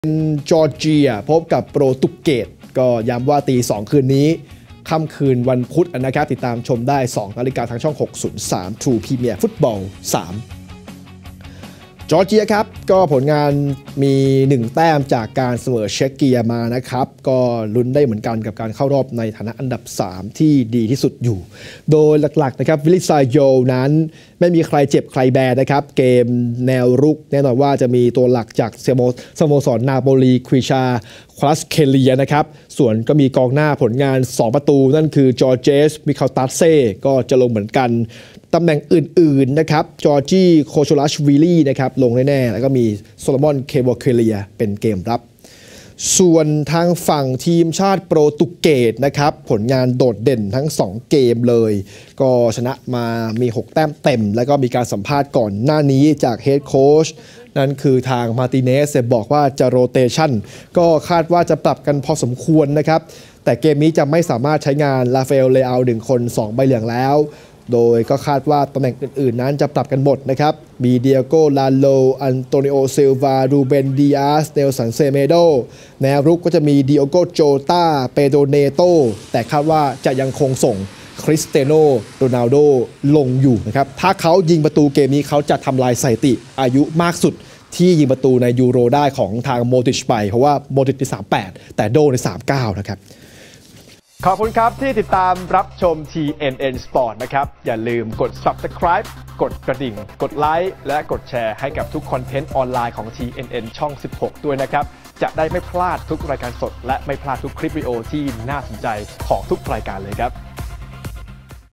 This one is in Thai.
จอร์เจียพบกับโปรตุเกสก็ย้ำว่าตี 2 คืนนี้ค่ำคืนวันพุธนะครับติดตามชมได้ 2 นาฬิกาทางช่อง 603 True Premier Football 3จอร์เจียครับก็ผลงานมี 1 แต้มจากการเสมอเช็กเกียมานะครับก็ลุ้นได้เหมือนกันกับการเข้ารอบในฐานะอันดับ 3 ที่ดีที่สุดอยู่โดยหลักๆนะครับวิลลิซาโยนั้นไม่มีใครเจ็บใครแบนนะครับเกมแนวรุกแน่นอนว่าจะมีตัวหลักจากสโมสรนาโปลีควิชาคลาสเคเลียนะครับส่วนก็มีกองหน้าผลงาน 2 ประตูนั่นคือจอร์เจสมิคาลตัสเซ่ก็จะลงเหมือนกันตำแหน่งอื่นๆนะครับจอร์จี้โคโชลัชวิลลี่นะครับลงแน่ๆแล้วก็มีโซโลมอนเคโบเคเลียเป็นเกมรับส่วนทางฝั่งทีมชาติโปรตุเกสนะครับผลงานโดดเด่นทั้ง2เกมเลยก็ชนะมามี6 แต้มเต็มแล้วก็มีการสัมภาษณ์ก่อนหน้านี้จากเฮดโค้ชนั่นคือทางมาร์ติเนสบอกว่าจะโรเตชันก็คาดว่าจะปรับกันพอสมควรนะครับแต่เกมนี้จะไม่สามารถใช้งานลาฟาเอลเลอา1 คน 2 ใบเหลืองแล้วโดยก็คาดว่าตำแหน่งอื่นๆนั้นจะปรับกันหมดนะครับมีเดียโกลาโลอันโตนิโอซิลวารูเบนดิอาสเนลสันเซเมโดแนวรุกก็จะมีดิโอโกโจตาเปโดเนโตแต่คาดว่าจะยังคงส่งคริสเตียโนโรนัลโดลงอยู่นะครับถ้าเขายิงประตูเกมนี้เขาจะทำลายสถิติอายุมากสุดที่ยิงประตูในยูโรได้ของทางโมดริชไปเพราะว่าโมดริชใน38แต่โดใน39นะครับขอบคุณครับที่ติดตามรับชม TNN Sport นะครับอย่าลืมกด Subscribe กดกระดิ่งกดไลค์และกดแชร์ให้กับทุกคอนเทนต์ออนไลน์ของ TNN ช่อง 16 ด้วยนะครับจะได้ไม่พลาดทุกรายการสดและไม่พลาดทุกคลิปวิดีโอที่น่าสนใจของทุกรายการเลยครับ